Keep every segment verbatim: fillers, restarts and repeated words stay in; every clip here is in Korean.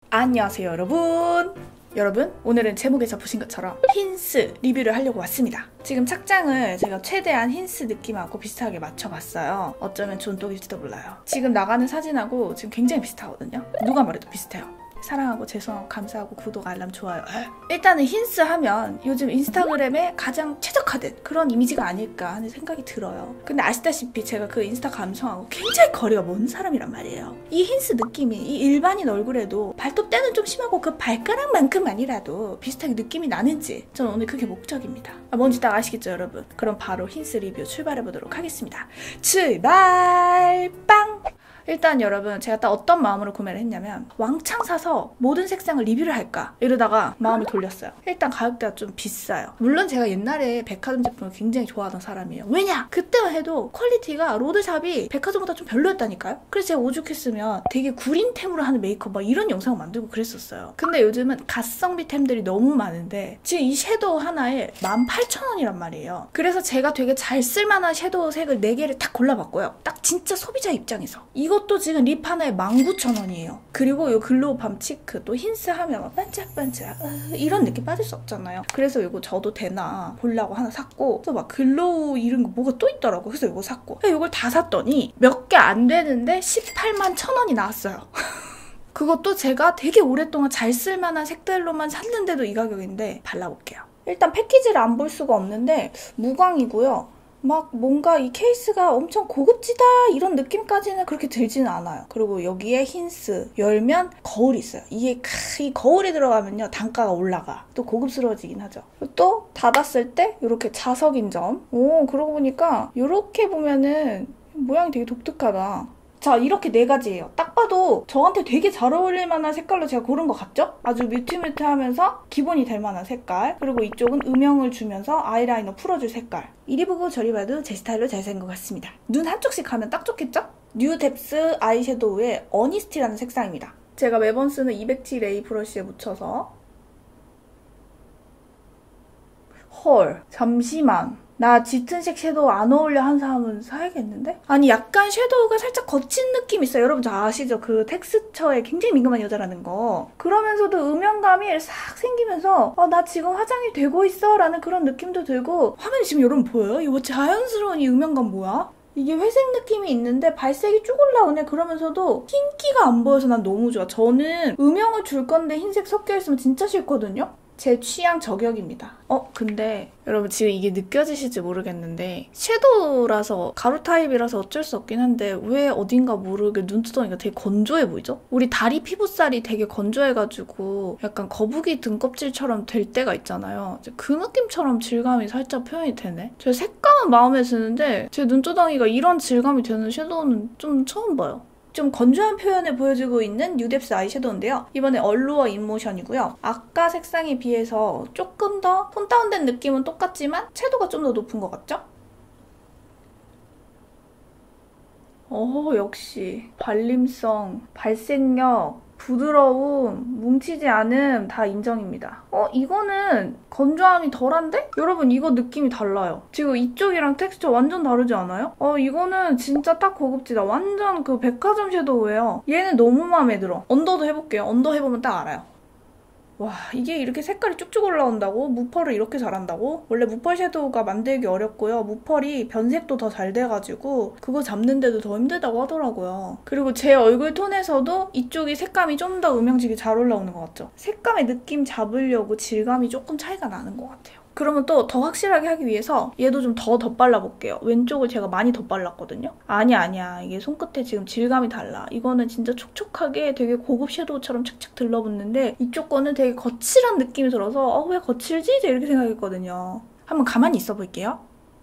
안녕하세요 여러분. 여러분 오늘은 제목에서 보신 것처럼 힌스 리뷰를 하려고 왔습니다. 지금 착장을 제가 최대한 힌스 느낌하고 비슷하게 맞춰봤어요. 어쩌면 존똑일지도 몰라요. 지금 나가는 사진하고 지금 굉장히 비슷하거든요. 누가 말해도 비슷해요. 사랑하고 죄송하고 감사하고 구독 알람 좋아요. 일단은 힌스 하면 요즘 인스타그램에 가장 최적화된 그런 이미지가 아닐까 하는 생각이 들어요. 근데 아시다시피 제가 그 인스타 감성하고 굉장히 거리가 먼 사람이란 말이에요. 이 힌스 느낌이 이 일반인 얼굴에도 발톱대는 좀 심하고 그 발가락만큼만이라도 비슷하게 느낌이 나는지 저는 오늘 그게 목적입니다. 아, 뭔지 딱 아시겠죠 여러분? 그럼 바로 힌스 리뷰 출발해보도록 하겠습니다. 출발! 빵! 일단 여러분 제가 딱 어떤 마음으로 구매를 했냐면 왕창 사서 모든 색상을 리뷰를 할까 이러다가 마음을 돌렸어요. 일단 가격대가 좀 비싸요. 물론 제가 옛날에 백화점 제품을 굉장히 좋아하던 사람이에요. 왜냐? 그때만 해도 퀄리티가 로드샵이 백화점보다 좀 별로였다니까요. 그래서 제가 오죽했으면 되게 구린템으로 하는 메이크업 막 이런 영상을 만들고 그랬었어요. 근데 요즘은 가성비템들이 너무 많은데 지금 이 섀도우 하나에 만 팔천 원이란 말이에요. 그래서 제가 되게 잘 쓸만한 섀도우 색을 네 개를 딱 골라봤고요. 딱 진짜 소비자 입장에서 이거 이것도 지금 립 하나에 만 구천 원이에요. 그리고 이 글로우 밤 치크 또 힌스 하면 막 반짝반짝 으, 이런 느낌 빠질 수 없잖아요. 그래서 이거 저도 되나 보려고 하나 샀고 또 막 글로우 이런 거 뭐가 또 있더라고. 그래서 이거 샀고 이걸 다 샀더니 몇 개 안 되는데 십팔만 천 원이 나왔어요. 그것도 제가 되게 오랫동안 잘 쓸만한 색들로만 샀는데도 이 가격인데 발라볼게요. 일단 패키지를 안 볼 수가 없는데 무광이고요. 막 뭔가 이 케이스가 엄청 고급지다 이런 느낌까지는 그렇게 들지는 않아요. 그리고 여기에 힌스 열면 거울이 있어요. 이게 이 거울이 들어가면요 단가가 올라가. 또 고급스러워지긴 하죠. 또 닫았을 때 이렇게 자석인 점. 오 그러고 보니까 이렇게 보면은 모양이 되게 독특하다. 자 이렇게 네 가지예요. 딱 봐도 저한테 되게 잘 어울릴 만한 색깔로 제가 고른 것 같죠? 아주 뮤트뮤트하면서 기본이 될 만한 색깔. 그리고 이쪽은 음영을 주면서 아이라이너 풀어줄 색깔. 이리 보고 저리 봐도 제 스타일로 잘 산 것 같습니다. 눈 한쪽씩 하면 딱 좋겠죠? 뉴 뎁스 아이섀도우의 어니스티라는 색상입니다. 제가 매번 쓰는 이백 티 레이 브러쉬에 묻혀서 헐 잠시만 나 짙은색 섀도우 안 어울려 한 사람은 사야겠는데? 아니 약간 섀도우가 살짝 거친 느낌 있어요. 여러분 저 아시죠? 그 텍스처에 굉장히 민감한 여자라는 거. 그러면서도 음영감이 싹 생기면서 아, 나 지금 화장이 되고 있어 라는 그런 느낌도 들고 화면이 지금 여러분 보여요? 이거 자연스러운 이 음영감 뭐야? 이게 회색 느낌이 있는데 발색이 쭉 올라오네. 그러면서도 흰기가 안 보여서 난 너무 좋아. 저는 음영을 줄 건데 흰색 섞여있으면 진짜 싫거든요? 제 취향 저격입니다. 어? 근데 여러분 지금 이게 느껴지실지 모르겠는데 섀도우라서 가루 타입이라서 어쩔 수 없긴 한데 왜 어딘가 모르게 눈두덩이가 되게 건조해 보이죠? 우리 다리 피부살이 되게 건조해가지고 약간 거북이 등껍질처럼 될 때가 있잖아요. 그 느낌처럼 질감이 살짝 표현이 되네. 제 색감은 마음에 드는데 제 눈두덩이가 이런 질감이 되는 섀도우는 좀 처음 봐요. 좀 건조한 표현을 보여주고 있는 뉴 뎁스 아이섀도우인데요. 이번에 얼루어 인모션이고요. 아까 색상에 비해서 조금 더 톤 다운된 느낌은 똑같지만 채도가 좀 더 높은 것 같죠? 어 역시 발림성, 발색력, 부드러움, 뭉치지 않음 다 인정입니다. 어? 이거는 건조함이 덜한데? 여러분 이거 느낌이 달라요. 지금 이쪽이랑 텍스처 완전 다르지 않아요? 어 이거는 진짜 딱 고급지다. 완전 그 백화점 섀도우예요. 얘는 너무 마음에 들어. 언더도 해볼게요. 언더 해보면 딱 알아요. 와 이게 이렇게 색깔이 쭉쭉 올라온다고? 무펄을 이렇게 잘한다고? 원래 무펄 섀도우가 만들기 어렵고요. 무펄이 변색도 더 잘 돼가지고 그거 잡는데도 더 힘들다고 하더라고요. 그리고 제 얼굴 톤에서도 이쪽이 색감이 좀 더 음영지게 잘 올라오는 것 같죠? 색감의 느낌 잡으려고 질감이 조금 차이가 나는 것 같아요. 그러면 또 더 확실하게 하기 위해서 얘도 좀 더 덧발라볼게요. 왼쪽을 제가 많이 덧발랐거든요. 아니야 아니야 이게 손끝에 지금 질감이 달라. 이거는 진짜 촉촉하게 되게 고급 섀도우처럼 착착 들러붙는데 이쪽 거는 되게 거칠한 느낌이 들어서 어, 왜 거칠지? 이렇게 생각했거든요. 한번 가만히 있어 볼게요.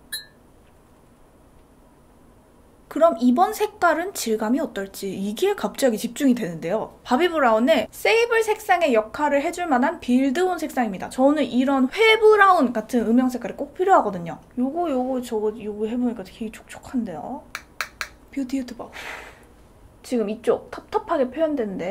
그럼 이번 색깔은 질감이 어떨지 이게 갑자기 집중이 되는데요. 바비브라운의 세이블 색상의 역할을 해줄 만한 빌드온 색상입니다. 저는 이런 회브라운 같은 음영 색깔이 꼭 필요하거든요. 요거 요거 저거 요거 해보니까 되게 촉촉한데요. 뷰티 유튜버. 지금 이쪽 텁텁하게 표현되는데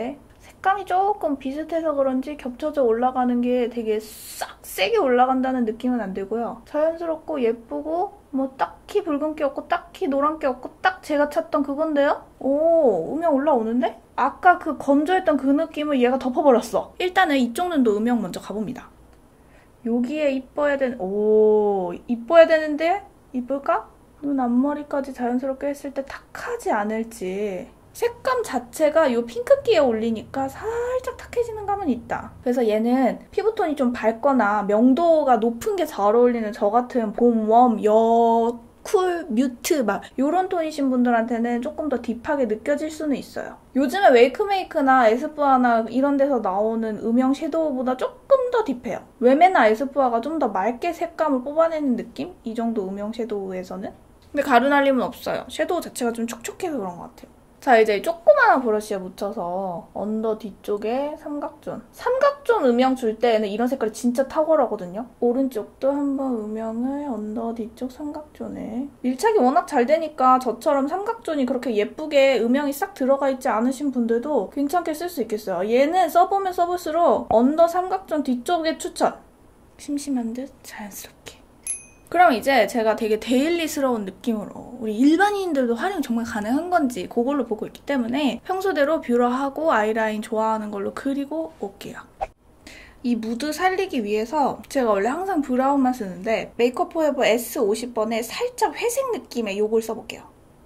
색감이 조금 비슷해서 그런지 겹쳐져 올라가는 게 되게 싹 세게 올라간다는 느낌은 안 들고요. 자연스럽고 예쁘고 뭐 딱히 붉은기 없고 딱히 노란기 없고 딱 제가 찾던 그건데요? 오, 음영 올라오는데? 아까 그 건조했던 그 느낌을 얘가 덮어버렸어. 일단은 이쪽 눈도 음영 먼저 가봅니다. 여기에 이뻐야 되는, 오, 이뻐야 되는데? 이쁠까? 눈 앞머리까지 자연스럽게 했을 때 탁하지 않을지. 색감 자체가 이 핑크기에 올리니까 살짝 탁해지는 감은 있다. 그래서 얘는 피부톤이 좀 밝거나 명도가 높은 게 잘 어울리는 저 같은 봄, 웜, 여, 쿨, 뮤트 막 이런 톤이신 분들한테는 조금 더 딥하게 느껴질 수는 있어요. 요즘에 웨이크메이크나 에스쁘아나 이런 데서 나오는 음영 섀도우보다 조금 더 딥해요. 웨메나 에스쁘아가 좀 더 맑게 색감을 뽑아내는 느낌? 이 정도 음영 섀도우에서는? 근데 가루날림은 없어요. 섀도우 자체가 좀 촉촉해서 그런 것 같아요. 자, 이제 조그마한 브러쉬에 묻혀서 언더 뒤쪽에 삼각존. 삼각존 음영 줄 때에는 이런 색깔이 진짜 탁월하거든요. 오른쪽도 한번 음영을 언더 뒤쪽 삼각존에. 밀착이 워낙 잘 되니까 저처럼 삼각존이 그렇게 예쁘게 음영이 싹 들어가 있지 않으신 분들도 괜찮게 쓸 수 있겠어요. 얘는 써보면 써볼수록 언더 삼각존 뒤쪽에 추천. 심심한 듯 자연스럽게. 그럼 이제 제가 되게 데일리스러운 느낌으로 우리 일반인들도 활용 정말 가능한 건지 그걸로 보고 있기 때문에 평소대로 뷰러하고 아이라인 좋아하는 걸로 그리고 올게요. 이 무드 살리기 위해서 제가 원래 항상 브라운만 쓰는데 메이크업 포에버 에스 오십 번에 살짝 회색 느낌의 요걸 써볼게요.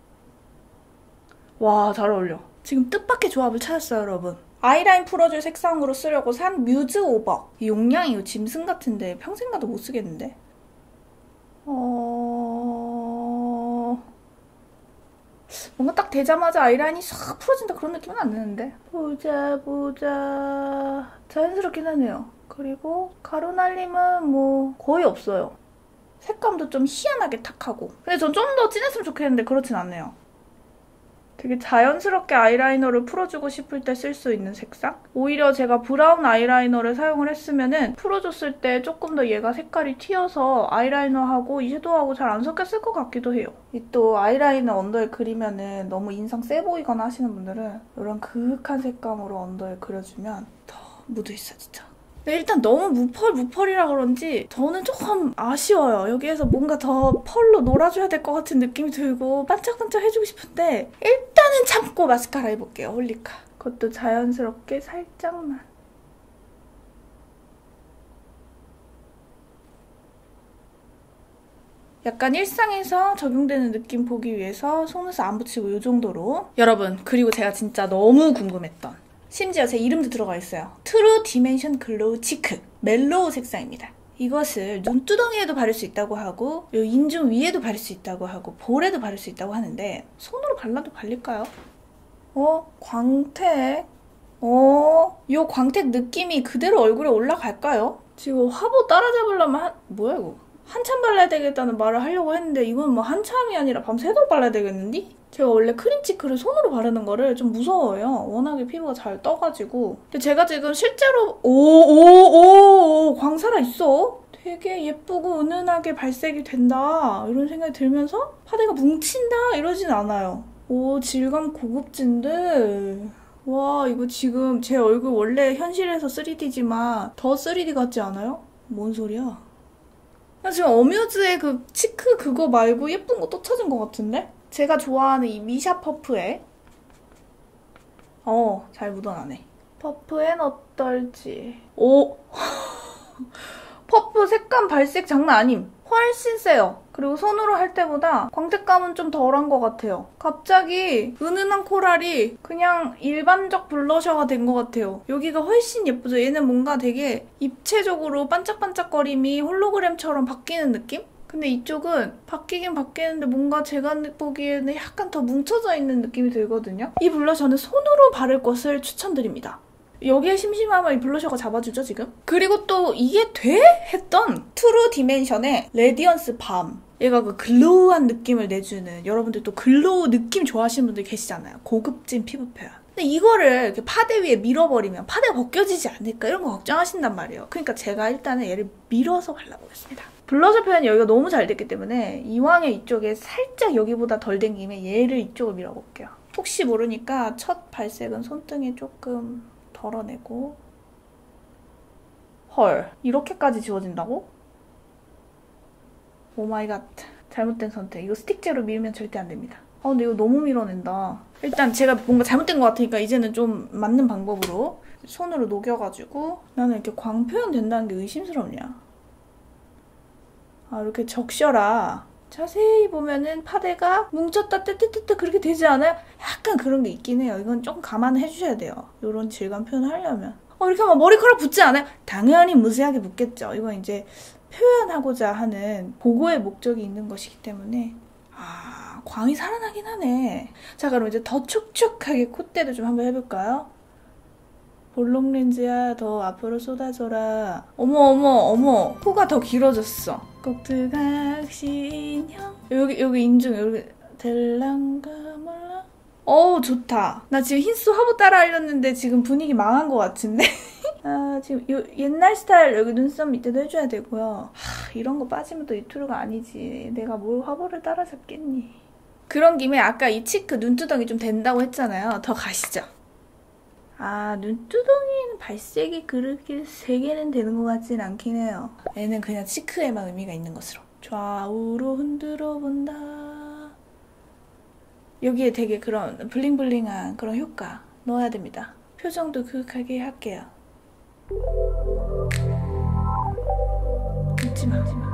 와, 잘 어울려. 지금 뜻밖의 조합을 찾았어요, 여러분. 아이라인 풀어줄 색상으로 쓰려고 산 뮤즈 오버. 이 용량이 짐승 같은데 평생 가도 못 쓰겠는데? 어... 뭔가 딱 대자마자 아이라인이 싹 풀어진다 그런 느낌은 안 드는데? 보자 보자... 자연스럽긴 하네요. 그리고 가루날림은 뭐 거의 없어요. 색감도 좀 희한하게 탁하고. 근데 전 좀 더 진했으면 좋겠는데 그렇진 않네요. 되게 자연스럽게 아이라이너를 풀어주고 싶을 때 쓸 수 있는 색상? 오히려 제가 브라운 아이라이너를 사용을 했으면은 풀어줬을 때 조금 더 얘가 색깔이 튀어서 아이라이너하고 이 섀도우하고 잘 안 섞였을 것 같기도 해요. 이 또 아이라이너 언더에 그리면은 너무 인상 세 보이거나 하시는 분들은 이런 그윽한 색감으로 언더에 그려주면 더 무드 있어, 진짜. 근데 일단 너무 무펄 무펄이라 그런지 저는 조금 아쉬워요. 여기에서 뭔가 더 펄로 놀아줘야 될 것 같은 느낌이 들고 반짝반짝 해주고 싶은데 일단은 참고 마스카라 해볼게요. 홀리카. 그것도 자연스럽게 살짝만. 약간 일상에서 적용되는 느낌 보기 위해서 속눈썹 안 붙이고 이 정도로. 여러분, 그리고 제가 진짜 너무 궁금했던, 심지어 제 이름도 들어가 있어요. 트루 디멘션 글로우 치크 멜로우 색상입니다. 이것을 눈두덩이에도 바를 수 있다고 하고 요 인중 위에도 바를 수 있다고 하고 볼에도 바를 수 있다고 하는데 손으로 발라도 발릴까요? 어? 광택? 어? 요 광택 느낌이 그대로 얼굴에 올라갈까요? 지금 화보 따라잡으려면 한... 뭐야 이거? 한참 발라야 되겠다는 말을 하려고 했는데 이건 뭐 한참이 아니라 밤새도록 발라야 되겠는데? 제가 원래 크림치크를 손으로 바르는 거를 좀 무서워해요. 워낙에 피부가 잘 떠가지고. 근데 제가 지금 실제로 오오오 광 살아있어. 되게 예쁘고 은은하게 발색이 된다 이런 생각이 들면서 파데가 뭉친다 이러진 않아요. 오, 질감 고급진데. 와, 이거 지금 제 얼굴 원래 현실에서 쓰리디지만 더 쓰리디 같지 않아요? 뭔 소리야? 나 지금 어뮤즈의 그 치크 그거 말고 예쁜 거 또 찾은 것 같은데? 제가 좋아하는 이 미샤 퍼프에 어, 잘 묻어나네. 퍼프엔 어떨지. 오! 퍼프 색감 발색 장난 아님. 훨씬 세요. 그리고 손으로 할 때보다 광택감은 좀 덜한 것 같아요. 갑자기 은은한 코랄이 그냥 일반적 블러셔가 된 것 같아요. 여기가 훨씬 예쁘죠? 얘는 뭔가 되게 입체적으로 반짝반짝거림이 홀로그램처럼 바뀌는 느낌? 근데 이쪽은 바뀌긴 바뀌는데 뭔가 제가 보기에는 약간 더 뭉쳐져 있는 느낌이 들거든요. 이 블러셔는 손으로 바를 것을 추천드립니다. 여기에 심심함을 이 블러셔가 잡아주죠, 지금? 그리고 또 이게 돼? 했던 트루 디멘션의 레디언스 밤. 얘가 그 글로우한 느낌을 내주는, 여러분들 또 글로우 느낌 좋아하시는 분들 계시잖아요. 고급진 피부 표현. 근데 이거를 이렇게 파데 위에 밀어버리면 파데가 벗겨지지 않을까 이런 거 걱정하신단 말이에요. 그러니까 제가 일단은 얘를 밀어서 발라보겠습니다. 블러셔 표현이 여기가 너무 잘 됐기 때문에 이왕에 이쪽에 살짝 여기보다 덜 된 김에 얘를 이쪽으로 밀어볼게요. 혹시 모르니까 첫 발색은 손등에 조금 덜어내고. 헐, 이렇게까지 지워진다고? 오마이갓. 잘못된 선택. 이거 스틱제로 밀면 절대 안 됩니다. 아 근데 이거 너무 밀어낸다. 일단 제가 뭔가 잘못된 것 같으니까 이제는 좀 맞는 방법으로 손으로 녹여가지고. 나는 이렇게 광 표현 된다는 게 의심스럽냐. 아 이렇게 적셔라. 자세히 보면은 파데가 뭉쳤다 뜨뜨뜨뜨 그렇게 되지 않아요? 약간 그런 게 있긴 해요. 이건 조금 감안을 해주셔야 돼요. 이런 질감 표현을 하려면. 어 이렇게 하면 머리카락 붙지 않아요? 당연히 무지하게 붙겠죠. 이건 이제 표현하고자 하는 보고의 목적이 있는 것이기 때문에. 아 광이 살아나긴 하네. 자 그럼 이제 더 촉촉하게 콧대도 좀 한번 해볼까요? 볼록 렌즈야 더 앞으로 쏟아져라. 어머 어머 어머 코가 더 길어졌어. 꼭두각신형 여기 여기 인중 여기 될랑가 몰라. 어우 좋다. 나 지금 흰수 화보 따라 하려는데 지금 분위기 망한 것 같은데. 아 지금 요 옛날 스타일 여기 눈썹 밑에도 해줘야 되고요. 하, 이런 거 빠지면 또 유튜브가 아니지. 내가 뭘 화보를 따라잡겠니. 그런 김에 아까 이 치크 눈두덩이 좀 된다고 했잖아요. 더 가시죠. 아 눈두덩이는 발색이 그렇게 세 개는 되는 것 같진 않긴 해요. 얘는 그냥 치크에만 의미가 있는 것으로. 좌우로 흔들어 본다. 여기에 되게 그런 블링블링한 그런 효과 넣어야 됩니다. 표정도 그윽하게 할게요. 웃지마 웃지마.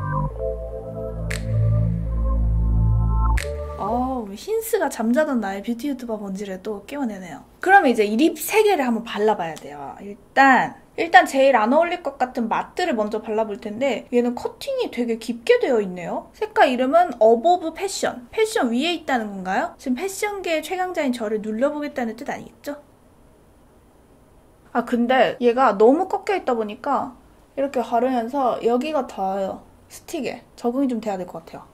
어우 힌스가 잠자던 나의 뷰티 유튜버 본질을 또 깨워내네요. 그러면 이제 이 립 세 개를 한번 발라봐야 돼요. 일단 일단 제일 안 어울릴 것 같은 마트를 먼저 발라볼 텐데 얘는 커팅이 되게 깊게 되어 있네요. 색깔 이름은 어보브 패션. 패션 위에 있다는 건가요? 지금 패션계의 최강자인 저를 눌러보겠다는 뜻 아니겠죠? 아 근데 얘가 너무 꺾여 있다 보니까 이렇게 바르면서 여기가 닿아요. 스틱에 적응이 좀 돼야 될 것 같아요.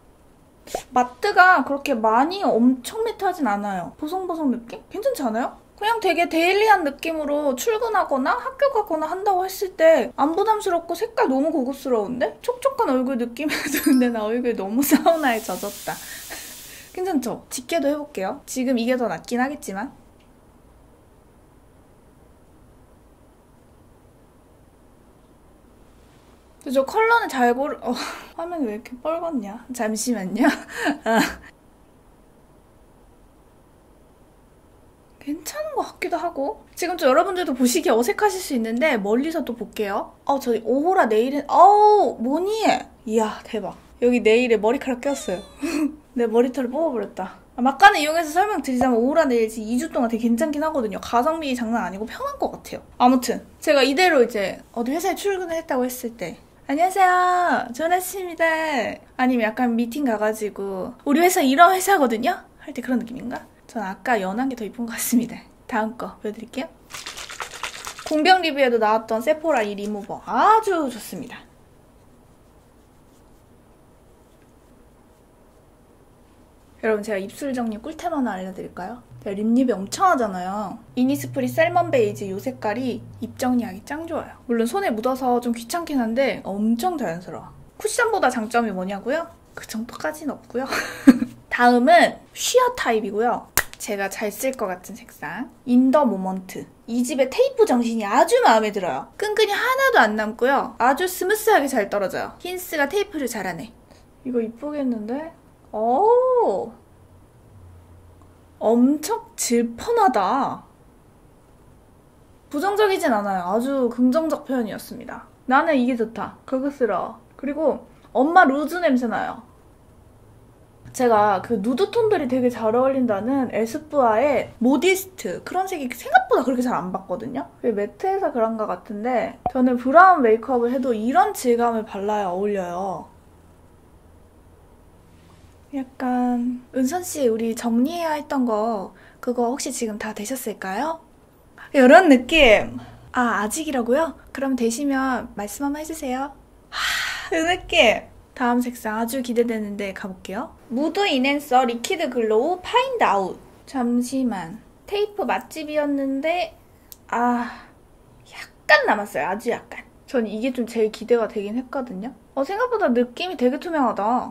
마트가 그렇게 많이 엄청 매트하진 않아요. 보송보송 느낌? 괜찮지 않아요? 그냥 되게 데일리한 느낌으로 출근하거나 학교 가거나 한다고 했을 때 안 부담스럽고 색깔 너무 고급스러운데? 촉촉한 얼굴 느낌에도 근데 나 얼굴 너무 사우나에 젖었다. 괜찮죠? 짙게도 해볼게요. 지금 이게 더 낫긴 하겠지만. 저 컬러는 잘 고르... 어, 화면이 왜 이렇게 뻘겋냐? 잠시만요. 아. 괜찮은 것 같기도 하고. 지금 좀 여러분들도 보시기에 어색하실 수 있는데 멀리서 또 볼게요. 어, 저희 오호라 네일은... 어우, 뭐니? 이야, 대박. 여기 네일에 머리카락 꼈어요. 내 머리털을 뽑아버렸다. 아, 막간을 이용해서 설명드리자면 오호라 네일 지금 이 주 동안 되게 괜찮긴 하거든요. 가성비 장난 아니고 편한 것 같아요. 아무튼 제가 이대로 이제 어디 회사에 출근을 했다고 했을 때 안녕하세요. 좋은 아침입니다. 아니면 약간 미팅 가가지고 우리 회사 이런 회사거든요? 할 때 그런 느낌인가? 전 아까 연한 게 더 이쁜 것 같습니다. 다음 거 보여드릴게요. 공병 리뷰에도 나왔던 세포라 이 리무버 아주 좋습니다. 여러분 제가 입술 정리 꿀템 하나 알려드릴까요? 제가 립립이 엄청 하잖아요. 이니스프리 셀먼 베이지 이 색깔이 입 정리하기 짱 좋아요. 물론 손에 묻어서 좀 귀찮긴 한데 엄청 자연스러워. 쿠션보다 장점이 뭐냐고요? 그 정도까지는 없고요. 다음은 쉬어 타입이고요. 제가 잘 쓸 것 같은 색상 인더 모먼트. 이 집의 테이프 정신이 아주 마음에 들어요. 끈끈이 하나도 안 남고요. 아주 스무스하게 잘 떨어져요. 힌스가 테이프를 잘하네. 이거 이쁘겠는데? 오, 엄청 질펀하다. 부정적이진 않아요. 아주 긍정적 표현이었습니다. 나는 이게 좋다. 고급스러워. 그리고 엄마 루즈 냄새 나요. 제가 그 누드 톤들이 되게 잘 어울린다는 에스쁘아의 모디스트 그런 색이 생각보다 그렇게 잘 안 받거든요. 매트해서 그런가 같은데 저는 브라운 메이크업을 해도 이런 질감을 발라야 어울려요. 약간 은선씨 우리 정리해야 했던 거 그거 혹시 지금 다 되셨을까요? 이런 느낌. 아 아직이라고요? 그럼 되시면 말씀 한번 해주세요. 하, 이 느낌. 다음 색상 아주 기대되는데 가볼게요. 무드 인앤서 리퀴드 글로우 파인드 아웃. 잠시만. 테이프 맛집이었는데 아 약간 남았어요. 아주 약간. 전 이게 좀 제일 기대가 되긴 했거든요. 어 생각보다 느낌이 되게 투명하다.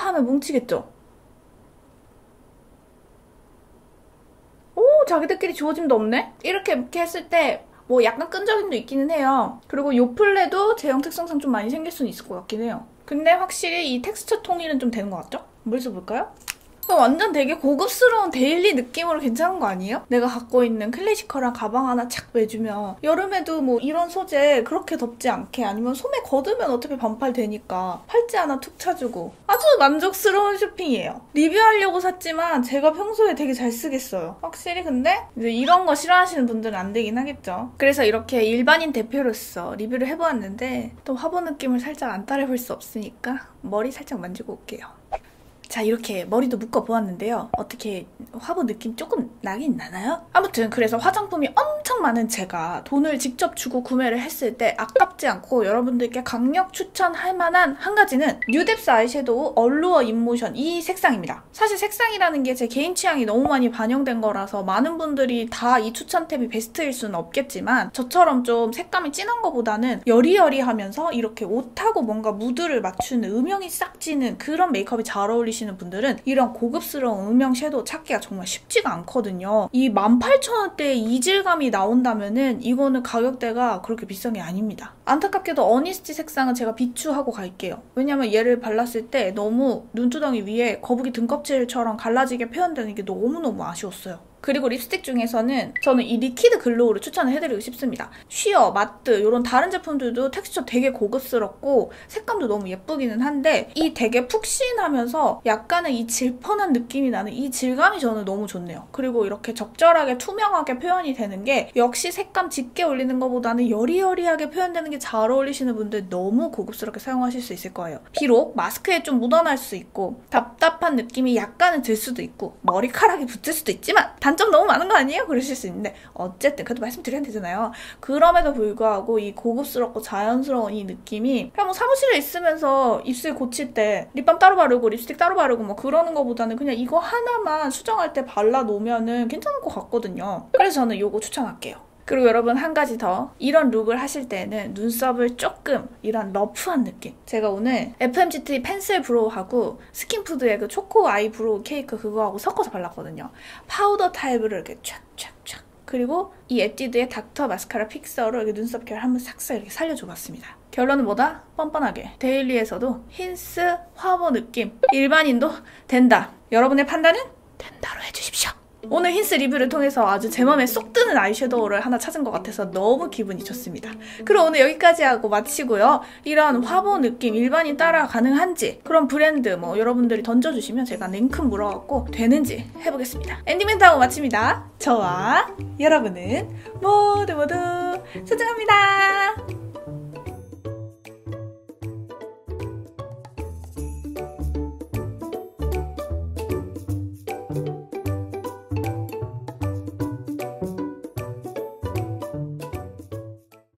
하면 뭉치겠죠? 오, 자기들끼리 지워짐도 없네? 이렇게 이렇게 했을 때 뭐 약간 끈적임도 있기는 해요. 그리고 요 플레도 제형 특성상 좀 많이 생길 수는 있을 것 같긴 해요. 근데 확실히 이 텍스처 통일은 좀 되는 것 같죠? 뭘 써볼까요? 완전 되게 고급스러운 데일리 느낌으로 괜찮은 거 아니에요? 내가 갖고 있는 클래시컬한 가방 하나 착 매주면 여름에도 뭐 이런 소재 그렇게 덥지 않게 아니면 소매 걷으면 어차피 반팔 되니까 팔찌 하나 툭 차주고 아주 만족스러운 쇼핑이에요. 리뷰하려고 샀지만 제가 평소에 되게 잘 쓰겠어요. 확실히 근데 이제 이런 거 싫어하시는 분들은 안 되긴 하겠죠. 그래서 이렇게 일반인 대표로서 리뷰를 해보았는데 또 화보 느낌을 살짝 안 따라해볼 수 없으니까 머리 살짝 만지고 올게요. 자, 이렇게 머리도 묶어보았는데요. 어떻게 화보 느낌 조금 나긴 나나요? 아무튼 그래서 화장품이 엄청 많은 제가 돈을 직접 주고 구매를 했을 때 아깝지 않고 여러분들께 강력 추천할 만한 한 가지는 뉴뎁스 아이섀도우 얼루어 인모션 이 색상입니다. 사실 색상이라는 게 제 개인 취향이 너무 많이 반영된 거라서 많은 분들이 다 이 추천 탭이 베스트일 수는 없겠지만 저처럼 좀 색감이 진한 거보다는 여리여리하면서 이렇게 옷하고 뭔가 무드를 맞추는 음영이 싹 지는 그런 메이크업이 잘 어울리시는 분들은 이런 고급스러운 음영 섀도우 찾기가 정말 쉽지가 않거든요. 이 만 팔천 원대의 이질감이 나온다면은 이거는 가격대가 그렇게 비싼 게 아닙니다. 안타깝게도 어니스티 색상은 제가 비추하고 갈게요. 왜냐면 얘를 발랐을 때 너무 눈두덩이 위에 거북이 등껍질처럼 갈라지게 표현되는 게 너무너무 아쉬웠어요. 그리고 립스틱 중에서는 저는 이 리퀴드 글로우를 추천을 해드리고 싶습니다. 쉬어, 마트 이런 다른 제품들도 텍스처 되게 고급스럽고 색감도 너무 예쁘기는 한데 이 되게 푹신하면서 약간의 이 질펀한 느낌이 나는 이 질감이 저는 너무 좋네요. 그리고 이렇게 적절하게 투명하게 표현이 되는 게 역시 색감 짙게 올리는 것보다는 여리여리하게 표현되는 게 잘 어울리시는 분들 너무 고급스럽게 사용하실 수 있을 거예요. 비록 마스크에 좀 묻어날 수 있고 답답한 느낌이 약간은 들 수도 있고 머리카락이 붙을 수도 있지만 단점 너무 많은 거 아니에요? 그러실 수 있는데 어쨌든 그래도 말씀드려야 되잖아요. 그럼에도 불구하고 이 고급스럽고 자연스러운 이 느낌이 그냥 뭐 사무실에 있으면서 입술 고칠 때 립밤 따로 바르고 립스틱 따로 바르고 뭐 그러는 거보다는 그냥 이거 하나만 수정할 때 발라놓으면 괜찮을 것 같거든요. 그래서 저는 이거 추천할게요. 그리고 여러분 한 가지 더, 이런 룩을 하실 때는 눈썹을 조금 이런 러프한 느낌, 제가 오늘 에프엠지티 펜슬 브로우하고 스킨푸드의 그 초코 아이 브로우 케이크 그거하고 섞어서 발랐거든요. 파우더 타입으로 이렇게 촥촥촥, 그리고 이 에뛰드의 닥터 마스카라 픽서로 이렇게 눈썹 결 한번 싹싹 이렇게 살려줘봤습니다. 결론은 뭐다? 뻔뻔하게 데일리에서도 힌스 화보 느낌 일반인도 된다. 여러분의 판단은 된다로 해주십시오. 오늘 힌스 리뷰를 통해서 아주 제 맘에 쏙 드는 아이섀도우를 하나 찾은 것 같아서 너무 기분이 좋습니다. 그럼 오늘 여기까지 하고 마치고요. 이런 화보 느낌 일반인 따라 가능한지 그런 브랜드 뭐 여러분들이 던져주시면 제가 냉큼 물어갖고 되는지 해보겠습니다. 엔딩 멘트하고 마칩니다. 저와 여러분은 모두 모두 소중합니다.